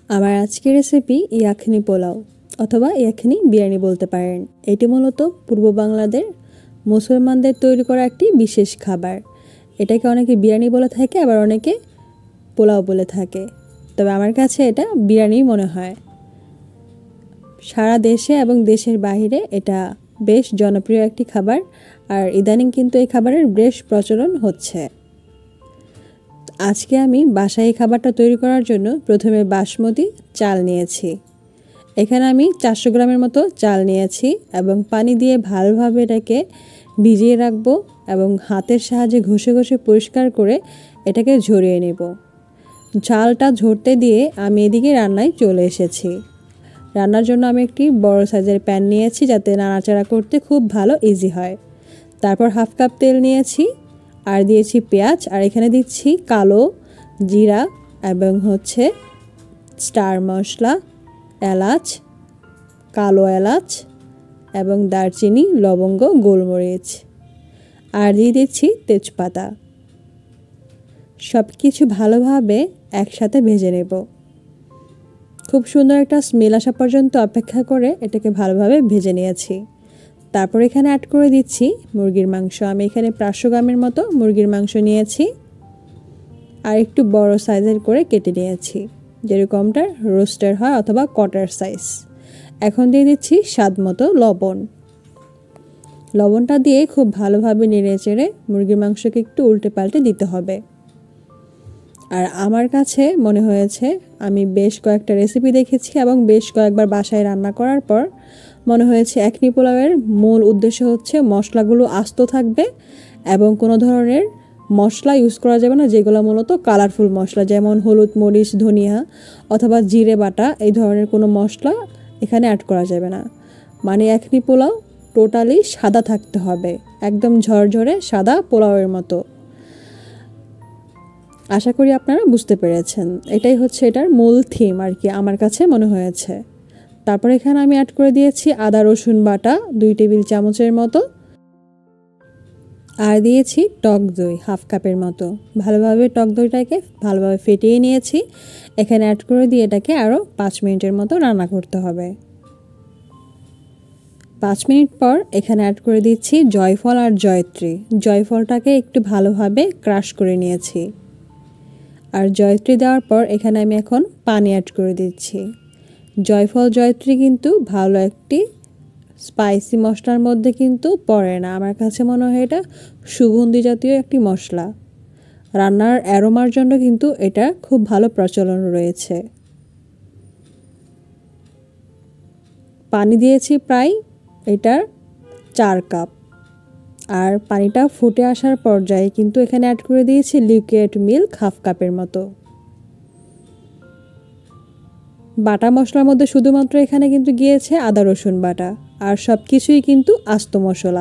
আমার আজকের রেসিপি ইয়াখনি পোলাও অথবা ইয়াখনি বিরিয়ানি বলতে পারেন। এটি মূলত পূর্ব বাংলাদেশের মুসলমানদের তৈরি করা একটি বিশেষ খাবার। এটাকে অনেকে বিরিয়ানি বলে থাকে, আবার অনেকে পোলাও বলে থাকে, তবে আমার কাছে এটা বিরিয়ানি মনে হয়। সারা দেশে এবং দেশের বাইরে এটা বেশ জনপ্রিয় একটি খাবার, আর ইদানিং কিন্তু এই খাবারের বেশ প্রচলন হচ্ছে। আজকে আমি বাসায় এই খাবারটা তৈরি করার জন্য প্রথমে বাসমতি চাল নিয়েছি। এখানে আমি 400 গ্রামের মতো চাল নিয়েছি এবং পানি দিয়ে ভালোভাবে এটাকে ভিজিয়ে রাখবো এবং হাতের সাহায্যে ঘষে ঘষে পরিষ্কার করে এটাকে ঝরিয়ে নেব। চালটা ঝরতে দিয়ে আমি এদিকে রান্নায় চলে এসেছি। রান্নার জন্য আমি একটি বড় সাইজের প্যান নিয়েছি, যাতে নাড়াচাড়া করতে খুব ভালো ইজি হয়। তারপর হাফ কাপ তেল নিয়েছি আর দিয়েছি পেঁয়াজ, আর এখানে দিচ্ছি কালো জিরা এবং স্টার মশলা, এলাচ, কালো এলাচ এবং দারচিনি, লবঙ্গ, গোলমরিচ, আর দিয়ে দিচ্ছি তেজপাতা। সব কিছু ভালোভাবে একসাথে ভেজে নেব। খুব সুন্দর একটা স্মেল আসা পর্যন্ত অপেক্ষা করে এটাকে ভালোভাবে ভেজে নিয়েছি। তারপর এখানে অ্যাড করে দিচ্ছি মুরগির মাংস। আমি এখানে 500 গ্রামের মতো মুরগির মাংস নিয়েছি আর একটু বড় সাইজের করে কেটে নিয়েছি, যেরকমটা রোস্টার হয় অথবা কটার সাইজ। এখন দিয়ে দিচ্ছি স্বাদ মতো লবণ। লবণটা দিয়ে খুব ভালোভাবে নেড়ে চেড়ে মুরগির মাংসকে একটু উল্টে পাল্টে দিতে হবে। আর আমার কাছে মনে হয়েছে, আমি বেশ কয়েকটা রেসিপি দেখেছি এবং বেশ কয়েকবার বাসায় রান্না করার পর মনে হয়েছে এখনি পোলাওয়ের মূল উদ্দেশ্য হচ্ছে মশলাগুলো আস্ত থাকবে এবং কোনো ধরনের মশলা ইউজ করা যাবে না, যেগুলো মূলত কালারফুল মশলা, যেমন হলুদ, মরিচ, ধনিয়া অথবা জিরে বাটা, এই ধরনের কোনো মশলা এখানে অ্যাড করা যাবে না। মানে এখনি পোলাও টোটালি সাদা থাকতে হবে, একদম ঝরঝরে সাদা পোলাওয়ের মতো। আশা করি আপনারা বুঝতে পেরেছেন। এটাই হচ্ছে এটার মূল থিম আর কি, আমার কাছে মনে হয়েছে। তারপর এখানে আমি অ্যাড করে দিয়েছি আদা রসুন বাটা 2 টেবিল চামচের মতো, আর দিয়েছি টক দই হাফ কাপের মতো। ভালোভাবে টক দইটাকে ভালোভাবে ফেটিয়ে নিয়েছি। এখানে অ্যাড করে দিয়ে এটাকে আরও 5 মিনিটের মতো রান্না করতে হবে। 5 মিনিট পর এখানে অ্যাড করে দিচ্ছি জয়ফল আর জয়ত্রী। জয়ফলটাকে একটু ভালোভাবে ক্রাশ করে নিয়েছি, আর জয়ত্রী দেওয়ার পর এখানে আমি এখন পানি অ্যাড করে দিচ্ছি। জয়ফল জয়ত্রী কিন্তু ভালো একটি স্পাইসি মশলার মধ্যে কিন্তু পড়ে না। আমার কাছে মনে হয় এটা সুগন্ধি জাতীয় একটি মশলা। রান্নার অ্যারোমার জন্য কিন্তু এটা খুব ভালো প্রচলন রয়েছে। পানি দিয়েছি প্রায় এটার 4 কাপ, আর পানিটা ফুটে আসার পর্যায়ে কিন্তু এখানে অ্যাড করে দিয়েছি লিকুইড মিল্ক হাফ কাপের মতো। বাটা মশলার মধ্যে শুধুমাত্র এখানে কিন্তু গিয়েছে আদা রসুন বাটা, আর সব কিছুই কিন্তু আস্ত মশলা।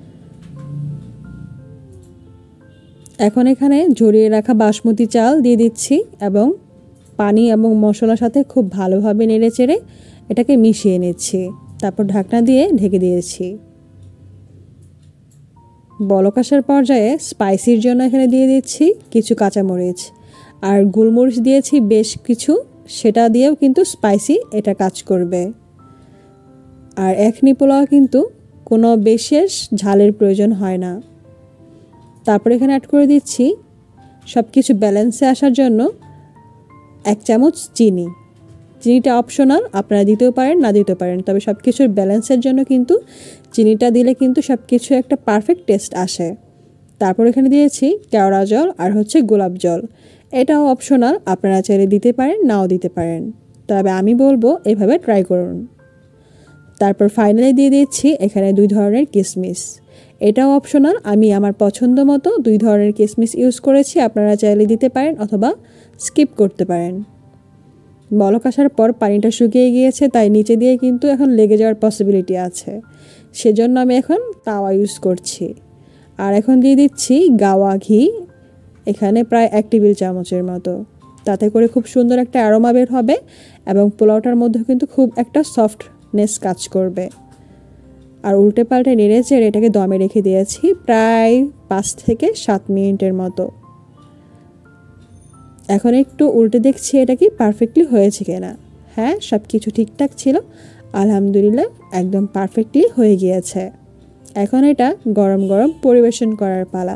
এখন এখানে ঝরিয়ে রাখা বাসমতি চাল দিয়ে দিচ্ছি এবং পানি এবং মশলার সাথে খুব ভালোভাবে নেড়ে চেড়ে এটাকে মিশিয়ে নিচ্ছি। তারপর ঢাকনা দিয়ে ঢেকে দিয়েছি। বলক আসার পর্যায়ে স্পাইসির জন্য এখানে দিয়ে দিচ্ছি কিছু কাঁচামরিচ, আর গোলমরিচ দিয়েছি বেশ কিছু, সেটা দিয়েও কিন্তু স্পাইসি এটা কাজ করবে। আর এখনি পোলাও কিন্তু কোনো বিশেষ ঝালের প্রয়োজন হয় না। তারপর এখানে অ্যাড করে দিচ্ছি সব কিছু ব্যালেন্সে আসার জন্য 1 চামচ চিনি। চিনিটা অপশনাল, আপনারা দিতেও পারেন না দিতে পারেন, তবে সব কিছুর ব্যালেন্সের জন্য কিন্তু চিনিটা দিলে কিন্তু সব কিছু একটা পারফেক্ট টেস্ট আসে। তারপর এখানে দিয়েছি কেওড়া জল আর গোলাপ জল। এটাও অপশনাল, আপনারা চাইলে দিতে পারেন নাও দিতে পারেন, তবে আমি বলবো এভাবে ট্রাই করুন। তারপর ফাইনালি দিয়ে দিচ্ছি এখানে 2 ধরনের কিশমিশ। এটাও অপশনাল, আমি আমার পছন্দ মতো 2 ধরনের কিশমিশ ইউজ করেছি, আপনারা চাইলে দিতে পারেন অথবা স্কিপ করতে পারেন। বলক আসার পর পানিটা শুকিয়ে গিয়েছে, তাই নিচে দিয়ে কিন্তু এখন লেগে যাওয়ার পসিবিলিটি আছে, সেজন্য আমি এখন তাওয়া ইউজ করছি। আর এখন দিয়ে দিচ্ছি গাওয়া ঘি, এখানে প্রায় 1 টেবিল চামচের মতো। তাতে করে খুব সুন্দর একটা অ্যারোমা বের হবে এবং পোলাওটার মধ্যে কিন্তু খুব একটা সফটনেস কাজ করবে। আর উল্টে পাল্টে নেড়ে চেড়ে এটাকে দমে রেখে দিয়েছি প্রায় 5 থেকে 7 মিনিটের মতো। এখন একটু উল্টে দেখছি এটা কি পারফেক্টলি হয়েছে কিনা। হ্যাঁ, সব কিছু ঠিকঠাক ছিল, আলহামদুলিল্লাহ একদম পারফেক্টলি হয়ে গিয়েছে। এখন এটা গরম গরম পরিবেশন করার পালা।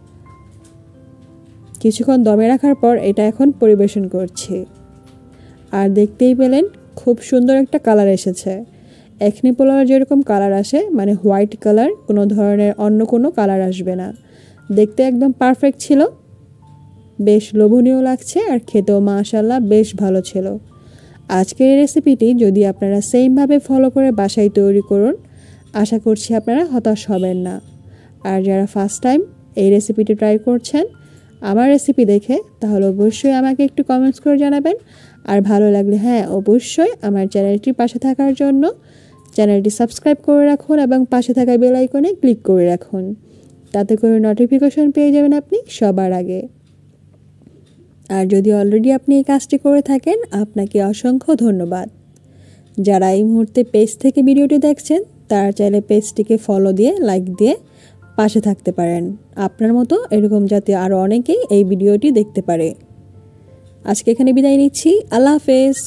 কিছুক্ষণ দমে রাখার পর এটা এখন পরিবেশন করছি। আর দেখতেই পেলেন খুব সুন্দর একটা কালার এসেছে। এখনি পোলাও যেরকম কালার আসে, মানে হোয়াইট কালার, কোনো ধরনের অন্য কোনো কালার আসবে না। দেখতে একদম পারফেক্ট ছিল, বেশ লোভনীয় লাগছে, আর খেতেও মাশাআল্লাহ বেশ ভালো ছিল। আজকের এই রেসিপিটি যদি আপনারা সেমভাবে ফলো করে বাসায় তৈরি করুন, আশা করছি আপনারা হতাশ হবেন না। আর যারা ফার্স্ট টাইম এই রেসিপিটি ট্রাই করছেন আমার রেসিপি দেখে, তাহলে অবশ্যই আমাকে একটু কমেন্টস করে জানাবেন। আর ভালো লাগলে হ্যাঁ অবশ্যই আমার চ্যানেলটির পাশে থাকার জন্য চ্যানেলটি সাবস্ক্রাইব করে রাখুন এবং পাশে থাকা বেল আইকনে ক্লিক করে রাখুন। তাতে করে নোটিফিকেশন পেয়ে যাবেন আপনি সবার আগে। আর যদি অলরেডি আপনি এই কাজটি করে থাকেন, আপনাকে অসংখ্য ধন্যবাদ। যারা এই মুহূর্তে পেজ থেকে ভিডিওটি দেখছেন, তারা চাইলে পেজটিকে ফলো দিয়ে লাইক দিয়ে পাশে থাকতে পারেন। আপনার মতো এরকম যাতে আরও অনেকেই এই ভিডিওটি দেখতে পারে। আজকে এখানে বিদায় নিচ্ছি। আল্লাহ হাফেজ।